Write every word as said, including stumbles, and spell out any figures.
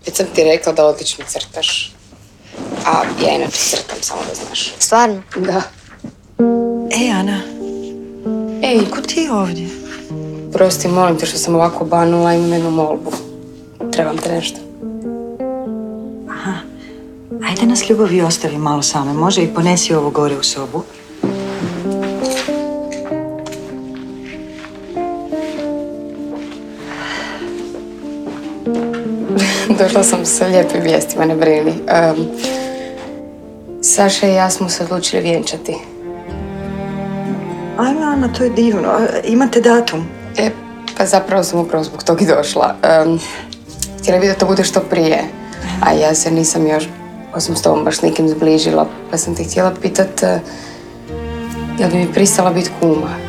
Već sam ti rekla da odlično crtaš. A ja inače crtam, samo da znaš. Stvarno? Da. Ej, Ana. Ej, Ko ti ovdje? prosti, molim te što sam ovako banula, imam jednu molbu. Trebam te nešto. Aha. Ajde nas ljubavi ostavi malo same. Može i ponesi ovo gore u sobu. Došla sam sa lijepim vijestima, ne brini. Um, Saša i ja smo se odlučili vjenčati. Ajme, Ana, to je divno. A, imate datum? E, pa zapravo sam upravo zbog toga i došla. Um, htjela bi da to bude što prije, a ja se nisam još, osim s tobom, baš nikim zbližila, pa sam te htjela pitat, uh, jel bi mi pristala biti kuma?